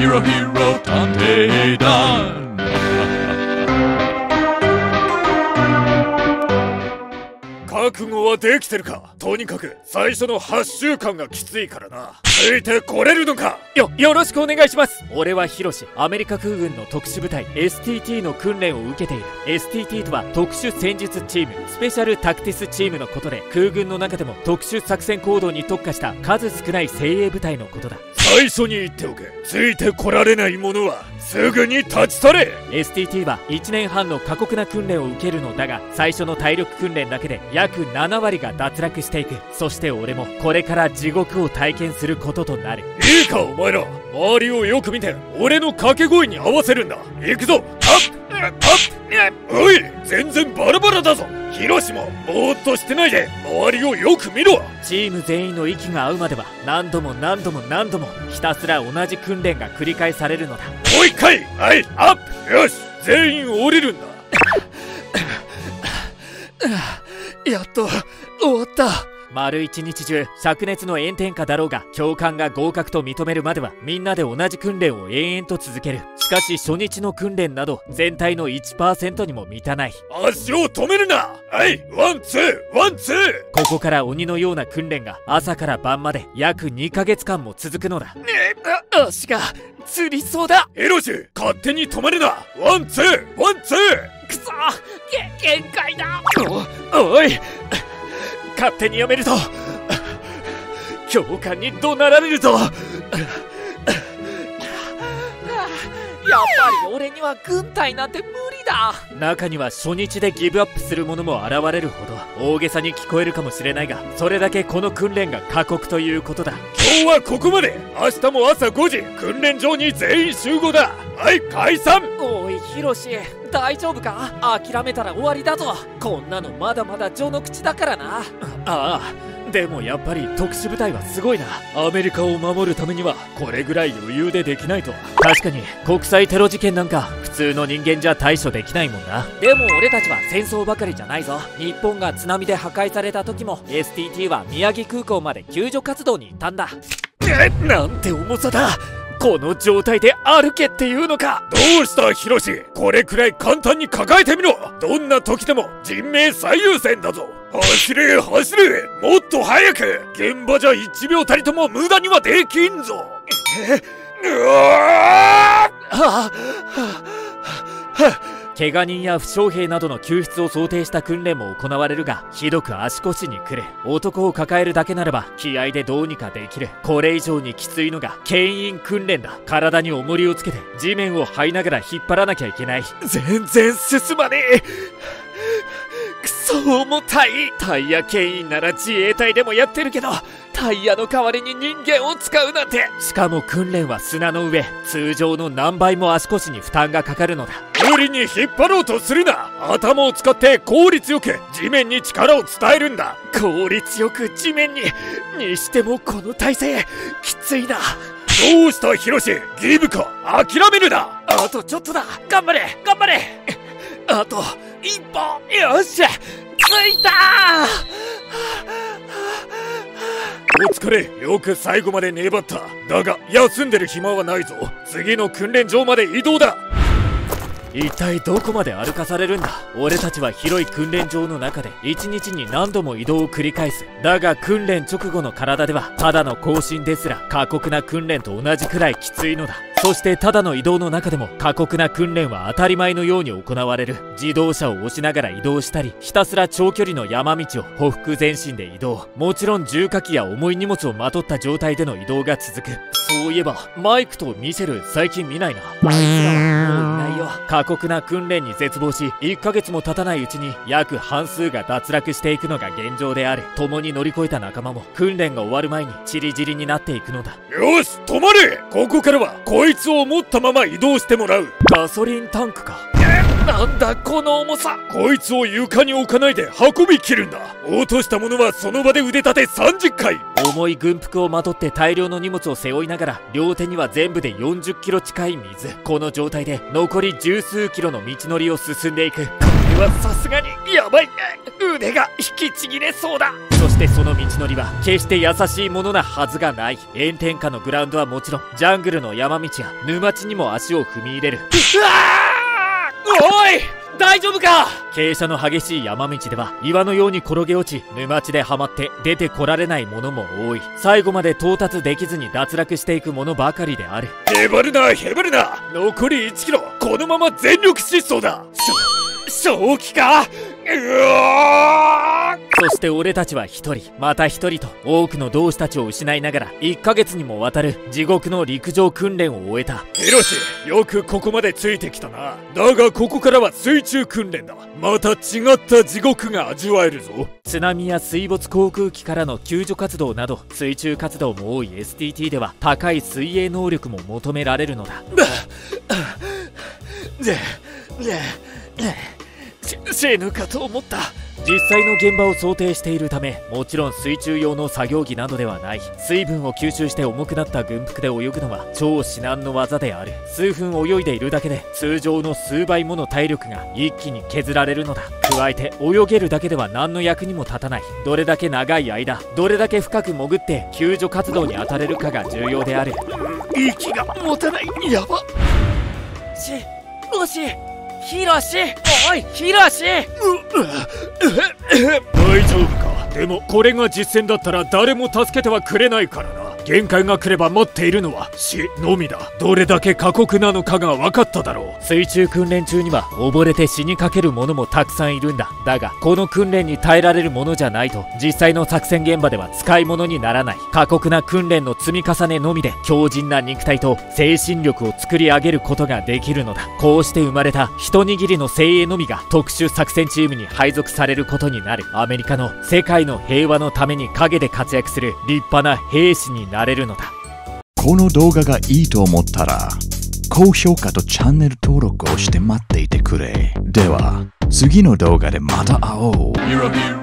ロヒーロー探偵団。 覚悟はできてるか。とにかく最初の8週間がきついからな。ついてこれるのか。 よろしくお願いします。俺はヒロシ、アメリカ空軍の特殊部隊 STT の訓練を受けている。 STT とは特殊戦術チーム、スペシャルタクティスチームのことで、空軍の中でも特殊作戦行動に特化した数少ない精鋭部隊のことだ。 最初に言っておけ。ついてこられない者はすぐに立ち去れ。 STT は1年半の過酷な訓練を受けるのだが、最初の体力訓練だけで約7割が脱落していく。そして俺もこれから地獄を体験することとなる。 いいかお前ら、周りをよく見て俺の掛け声に合わせるんだ。行くぞ。アップ。おい、全然バラバラだぞ。ヒロシもぼーっとしてないで周りをよく見ろ。 チーム全員の息が合うまでは何度もひたすら同じ訓練が繰り返されるのだ。 もう一回。はい、アップ。よし、全員降りるんだ。 やっと終わった。丸一日中灼熱の炎天下だろうが、教官が合格と認めるまではみんなで同じ訓練を延々と続ける。しかし初日の訓練など全体の 1% にも満たない。 足を止めるな。はい、ワンツー。 ここから鬼のような訓練が朝から晩まで約2ヶ月間も続くのだ。足がつりそうだ。 ヒロシ、勝手に止まるな。ワンツー。 くそ、限界だ。おい、勝手にやめると教官に怒鳴られるぞ。やっぱり俺には軍隊なんて無理だ。中には初日でギブアップする者も現れるほど大げさに聞こえるかもしれないが、それだけこの訓練が過酷ということだ。 今日はここまで。明日も朝5時訓練場に全員集合だ。はい、解散。 おいヒロシ、大丈夫か。諦めたら終わりだぞ。こんなのまだまだ序の口だからな。ああ、でもやっぱり特殊部隊はすごいな。アメリカを守るためにはこれぐらい余裕でできないと。確かに国際テロ事件なんか普通の人間じゃ対処できないもんな。でも俺たちは戦争ばかりじゃないぞ。日本が津波で破壊された時も STT は宮城空港まで救助活動に行ったんだ。なんて重さだ。この状態で歩けっていうのか。 どうしたヒロシ、これくらい簡単に抱えてみろ。どんな時でも人命最優先だぞ。走れ、もっと早く。現場じゃ1秒たりとも無駄にはできんぞ。 怪我人や負傷兵などの救出を想定した訓練も行われるが、ひどく足腰にくる。男を抱えるだけならば気合でどうにかできる。これ以上にきついのが牽引訓練だ。体に重りをつけて地面を這いながら引っ張らなきゃいけない。全然進まねえ。くそ重たい。タイヤ牽引なら自衛隊でもやってるけど、タイヤの代わりに人間を使うなんて。しかも訓練は砂の上、通常の何倍も足腰に負担がかかるのだ。 無理に引っ張ろうとするな。頭を使って効率よく地面に力を伝えるんだ。 効率よく地面にしてもこの体勢きついな。 どうしたヒロシ、ギブか。諦めるな。 あとちょっとだ。頑張れ。あと一歩。よっしゃ、着いた。 お疲れ、よく最後まで粘った。だが休んでる暇はないぞ。次の訓練場まで移動だ。 一体どこまで歩かされるんだ。俺たちは広い訓練場の中で1日に何度も移動を繰り返す。だが訓練直後の体ではただの行進ですら過酷な訓練と同じくらいきついのだ。そしてただの移動の中でも過酷な訓練は当たり前のように行われる。自動車を押しながら移動したり、ひたすら長距離の山道をほふ前進で移動。もちろん重火器や重い荷物をまとった状態での移動が続く。そういえばマイクとミシェル最近見ないな。あいつらはもういないよ。過酷な訓練に絶望し、1ヶ月も経たないうちに約半数が脱落していくのが現状である。共に乗り越えた仲間も訓練が終わる前にチリジリになっていくのだ。 よし止まれ。ここからはこいつを持ったまま移動してもらう。 ガソリンタンクか。なんだこの重さ。 こいつを床に置かないで運び切るんだ。落としたものはその場で腕立て30回。 重い軍服をまとって大量の荷物を背負いながら、両手には全部で40キロ近い水。この状態で残り十数キロの道のりを進んでいく。 れはさすがにやばい。腕が引きちぎれそうだ。 そしてその道のりは決して優しいものなはずがない。炎天下のグラウンドはもちろん、ジャングルの山道や沼地にも足を踏み入れる。 おい、大丈夫か。 傾斜の激しい山道では岩のように転げ落ち、沼地ではまって出てこられないものも多い。最後まで到達できずに脱落していくものばかりである。 へばるなへばるな。残り1キロ、このまま全力疾走だ。正気か。 そして俺たちは一人また一人と多くの同志たちを失いながら1ヶ月にもわたる地獄の陸上訓練を終えた。 ヒロシ、よくここまでついてきたな。だがここからは水中訓練だ。また違った地獄が味わえるぞ。 津波や水没航空機からの救助活動など水中活動も多い STT では高い水泳能力も求められるのだ。 死ぬかと思った。 実際の現場を想定しているため、もちろん水中用の作業着などではない。水分を吸収して重くなった軍服で泳ぐのは超至難の技である。数分泳いでいるだけで通常の数倍もの体力が一気に削られるのだ。加えて泳げるだけでは何の役にも立たない。どれだけ長い間、どれだけ深く潜って救助活動に当たれるかが重要である。 息が持たない。やば。 もしヒロシ、おいヒロシ。 大丈夫か。でもこれが実戦だったら誰も助けてはくれないからな。限界が来れば待っているのは死のみだ。どれだけ過酷なのかが分かっただろう。 水中訓練中には溺れて死にかける者もたくさんいるんだ。だがこの訓練に耐えられるものじゃないと実際の作戦現場では使い物にならない。過酷な訓練の積み重ねのみで強靭な肉体と精神力を作り上げることができるのだ。こうして生まれた一握りの精鋭のみが特殊作戦チームに配属されることになる。アメリカの世界の平和のために陰で活躍する立派な兵士になれるのだ。 この動画がいいと思ったら高評価とチャンネル登録をして待っていてくれ。では次の動画でまた会おう。